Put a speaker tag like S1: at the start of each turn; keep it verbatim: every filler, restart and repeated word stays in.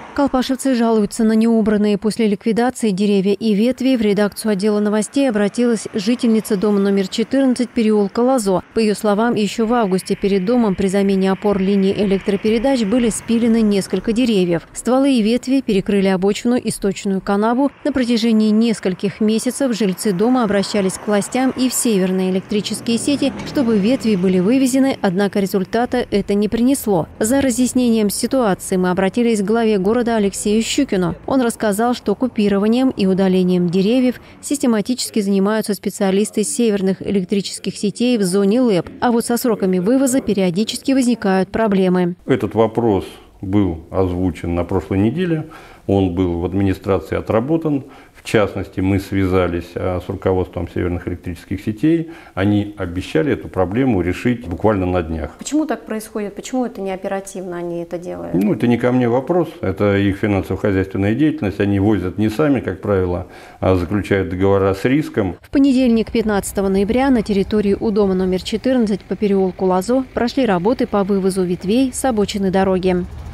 S1: Колпашевцы жалуются на неубранные после ликвидации деревья и ветви. В редакцию отдела новостей обратилась жительница дома номер четырнадцать переулка Лозо. По ее словам, еще в августе перед домом при замене опор линии электропередач были спилены несколько деревьев. Стволы и ветви перекрыли обочину и сточную канаву. На протяжении нескольких месяцев жильцы дома обращались к властям и в северные электрические сети, чтобы ветви были вывезены, однако результата это не принесло. За разъяснением ситуации мы обратились к главе города Алексею Щукину. Он рассказал, что купированием и удалением деревьев систематически занимаются специалисты северных электрических сетей в зоне ЛЭП, а вот со сроками вывоза периодически возникают проблемы.
S2: Этот вопрос был озвучен на прошлой неделе, он был в администрации отработан. В частности, мы связались с руководством северных электрических сетей. Они обещали эту проблему решить буквально на днях.
S1: Почему так происходит? Почему это не оперативно они это делают?
S2: Ну, это не ко мне вопрос. Это их финансово-хозяйственная деятельность. Они возят не сами, как правило, а заключают договора с риском.
S1: В понедельник, пятнадцатого ноября, на территории у дома номер четырнадцать по переулку Лозо прошли работы по вывозу ветвей с обочины дороги.